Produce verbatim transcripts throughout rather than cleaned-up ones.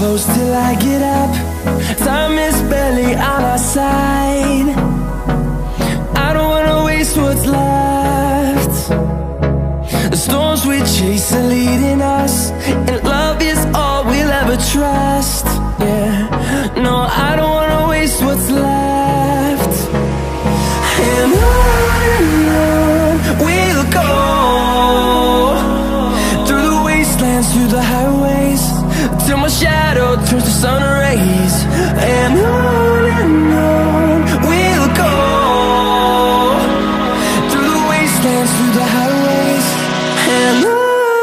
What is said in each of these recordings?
close till I get up. Time is barely on our side. I don't wanna waste what's left. The storms we chase are leading us, and love is all we'll ever trust. Yeah, no, I don't wanna waste what's left. And on and on we'll go, through the wastelands, through the highways, till my shadow turns to sun rays. And on and on we'll go, through the wastelands, through the highways, and on.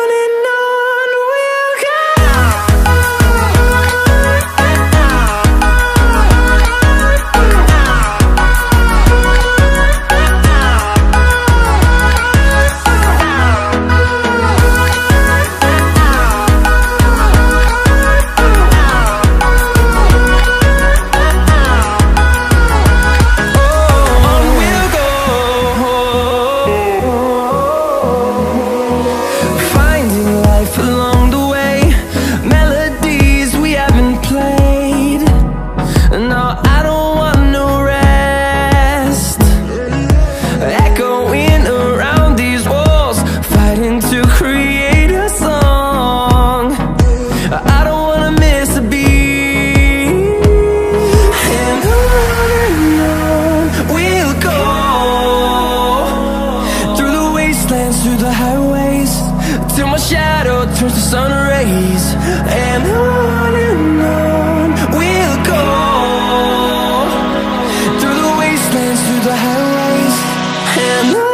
Through the highways, till my shadow turns to sun rays. And on and on we'll go, through the wastelands, through the highways, and on.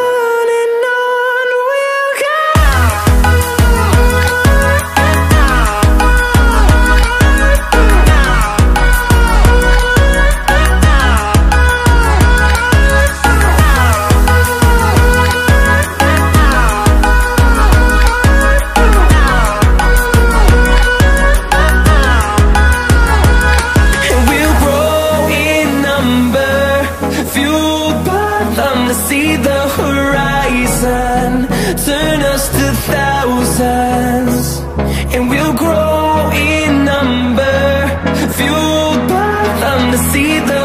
See the horizon turn us to thousands, and we'll grow in number, fueled by them to see the